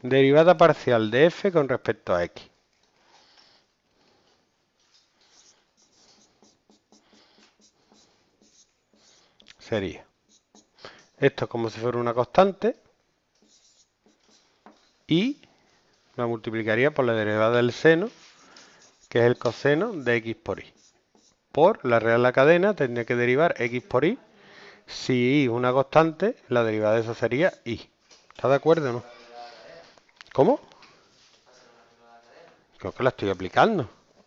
Derivada parcial de f con respecto a x. Sería esto es como si fuera una constante y la multiplicaría por la derivada del seno, que es el coseno de x por y. Por la real de la cadena tendría que derivar x por y. Si y es una constante, la derivada de eso sería y. ¿Está de acuerdo o no? ¿Cómo? Creo que la estoy aplicando.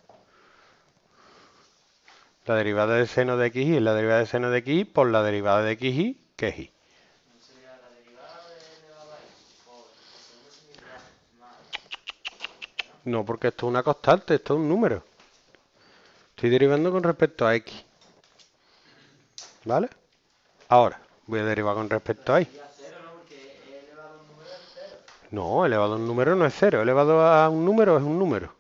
La derivada del seno de xy es la derivada del seno de xy por la derivada de xy, que es y. No, porque esto es una constante, esto es un número. Estoy derivando con respecto a x. ¿Vale? Ahora, voy a derivar con respecto a y. No, elevado a un número no es cero. Elevado a un número es un número.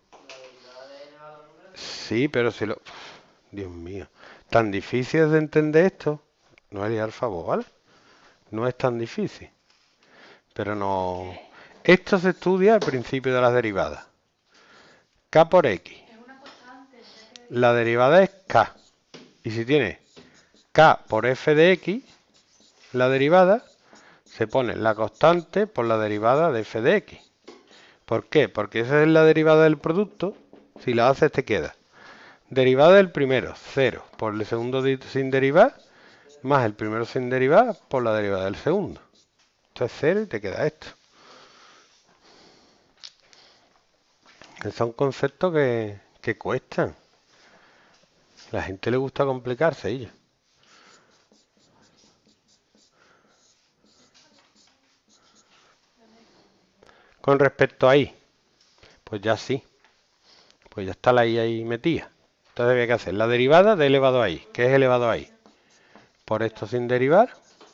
Sí, pero si lo... Dios mío. Tan difícil es de entender esto. No haría el favor, ¿vale? No es tan difícil. Pero no... Esto se estudia al principio de las derivadas. K por X. La derivada es K. Y si tiene K por F de X, la derivada, se pone la constante por la derivada de F de X. ¿Por qué? Porque esa es la derivada del producto. Si la haces te queda derivada del primero, 0, por el segundo sin derivar, más el primero sin derivar por la derivada del segundo. Esto es 0 y te queda esto. Son conceptos que cuestan. A la gente le gusta complicarse ellos. Con respecto a y, pues ya sí. Pues ya está la y ahí metida. Entonces había que hacer la derivada de elevado a y. ¿Qué es elevado a y? Por esto sin derivar,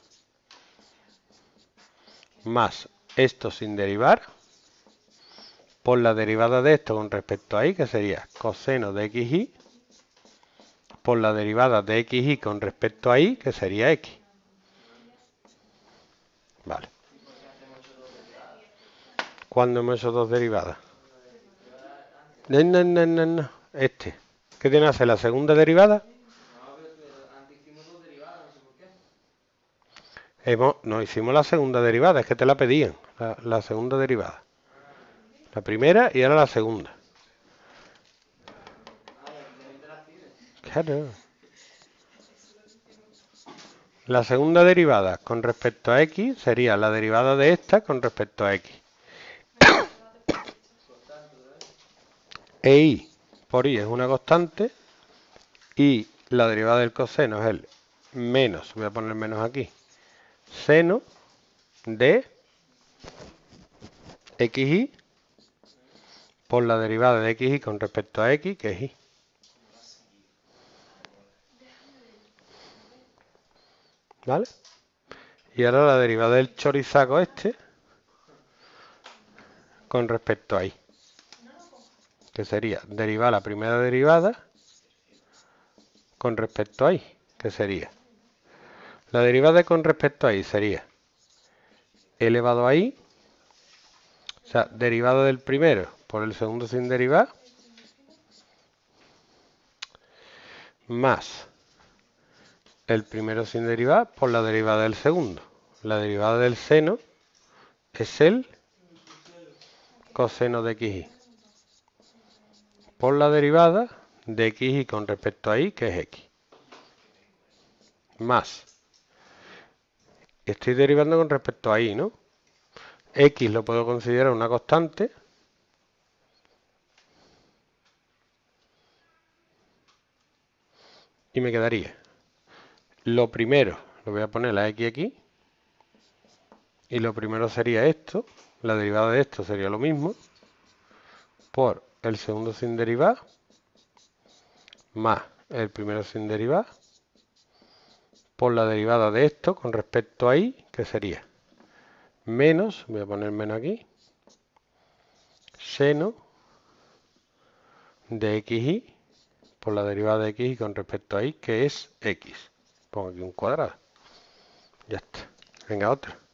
más esto sin derivar, por la derivada de esto con respecto a y, que sería coseno de xy, por la derivada de xy con respecto a y, que sería x. Vale. ¿Cuándo hemos hecho dos derivadas? No. Este. ¿Qué tiene que hacer? ¿La segunda derivada? No, hicimos la segunda derivada, es que te la pedían, la segunda derivada. La primera y ahora la segunda. Claro. La segunda derivada con respecto a x sería la derivada de esta con respecto a x. E y por y es una constante y la derivada del coseno es el menos, voy a poner menos aquí, seno de xy por la derivada de xy con respecto a x, que es y. ¿Vale? Y ahora la derivada del chorizaco este con respecto a y, que sería derivar la primera derivada con respecto a y, que sería la derivada con respecto a y sería elevado a y, o sea, derivada del primero por el segundo sin derivar, más el primero sin derivar por la derivada del segundo. La derivada del seno es el coseno de xy por la derivada de xy con respecto a y, que es x. Más. Estoy derivando con respecto a y, ¿no? X lo puedo considerar una constante. Y me quedaría lo primero, lo voy a poner la x aquí. Y lo primero sería esto. La derivada de esto sería lo mismo. Por el segundo sin derivar. Más el primero sin derivar. Por la derivada de esto con respecto a y, que sería menos, voy a poner menos aquí, seno de xy por la derivada de xy con respecto a y, que es x. Pongo aquí un cuadrado. Ya está. Venga, otra.